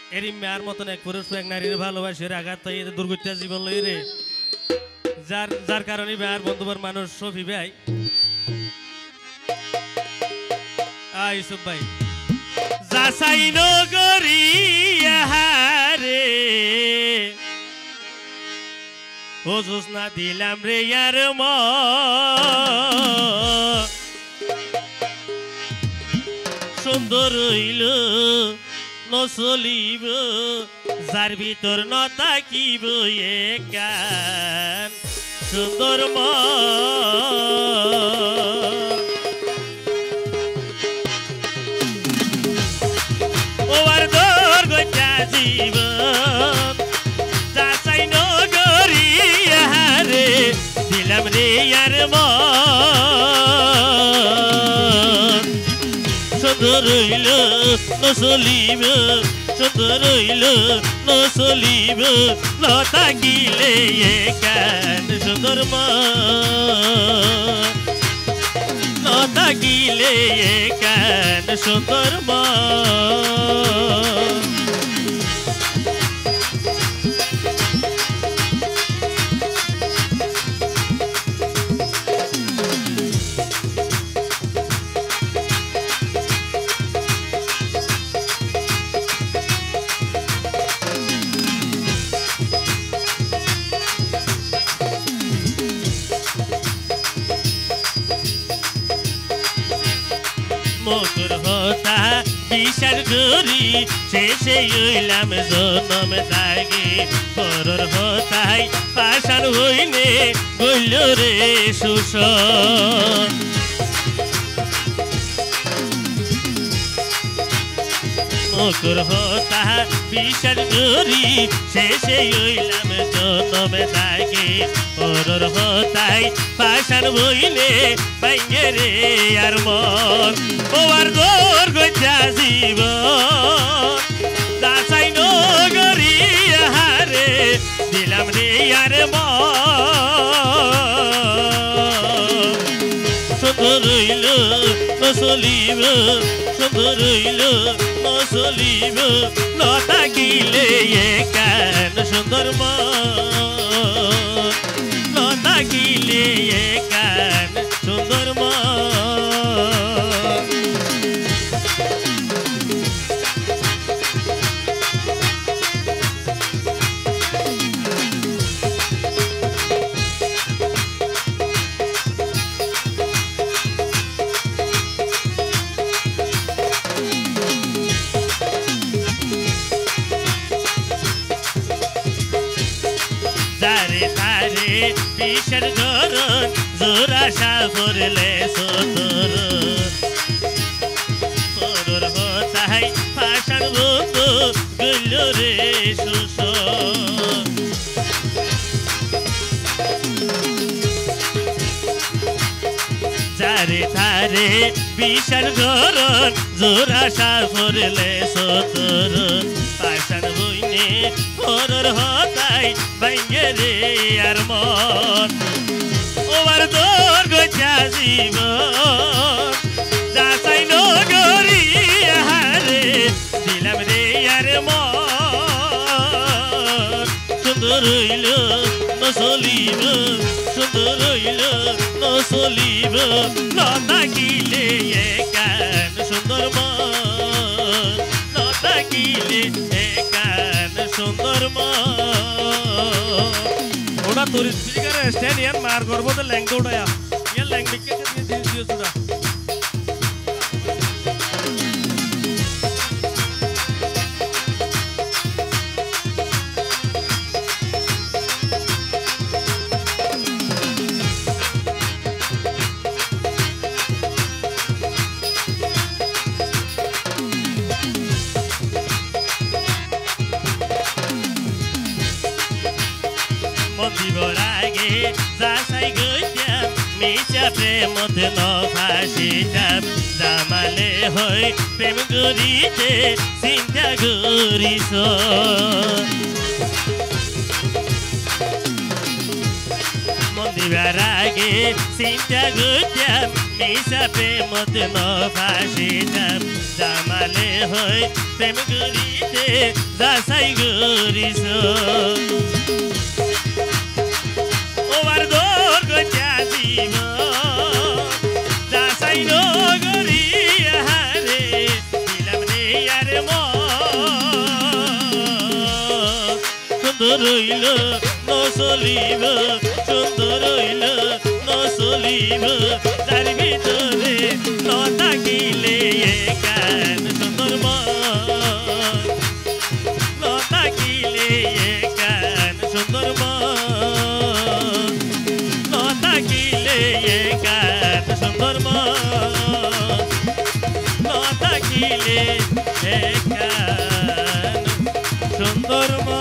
এরি মেয়ার মতন এক পুরুষ এক নারীর ভালোবাসে আঘাত তাই দুর্গত্যা জীবন লই রে যার যার কারণে মেয়ার বন্ধুবার মানুষ সফি ভাই ইউসুফ ভাই যাচাই নগরী রে ও জোসনা দিলাম রে ইয়ার সুন্দর হইল নচলিব যার ভিতর নতাকিব একান সুন্দর ওর দর গজা জীবন যাচাই নগরী রে দিলাম রে ইয়ার সুন্দর হইল নচলিব সুন্দর হইল নচলিব নতাকিলে একান সুন্দর নতাকিলে একান সুন্দর মধুর হতা বিষার গরি শেষে হইলাম জনম দাগে পরর হতাই পাশান হইনে গইল রে শোষণ মধুর হতা বিষার গরি শেষে হইলাম জনম দাগে পরর হতাই পাশান হইনে বাইঙ্গে রে আর মন ওর দর গজা জীবন যাচাই নগরী রে দিলাম রে ইয়ার সুন্দর হইল নচলিব সুন্দর হইল নচলিব নতাকিলে একান সুন্দর নতাকিলে একান সুন্দর তারে তারে বিষের ধরন জোড়া সাফরলে সতর পরর হতাই পাশান বন্ধু গইল রে শোষণ তারে তারে বিষের ধরন জোড়া সাফরলে সতর পাশান বইনে পরর হতাই বাইঙ্গে রে আর মন ওর দর গজা জীবন যাচাই নগরী রে দিলাম রে আর সুন্দর হইল নচলিব সুন্দর হইল নচলিব নতাকিলে একান সুন্দর নতাকিলে একান সুন্দর ওটা তোর স্পিকারে স্ট্যান্ড ইয়ান মার করব তো ল্যাং দৌড়ায়া ইয়ান ল্যাং বিকে দিয়ে দিও সুদা দিবর আগে যাচাই গইতাম মিছা প্রেমত নফাসিতাম জামালে হয় প্রেম করিতে চিন্তা করিস বাঁচিবার আগে চিন্তা করতাম মিশা প্রেমত ন ফাঁসিতাম জামালে হয় প্রেম করিতে যাচাই করিস ওবার দোর গত্যা জীব যাচাই নগরি হারে দিলাম রে আর সুন্দর হইল নচলিব সুন্দর হইল নচলিব তার ভিতরে নথাকিলে কান সুন্দর নথাকিলে কান সুন্দর নথাকিলে কান সুন্দর নথাকিলে কান সুন্দর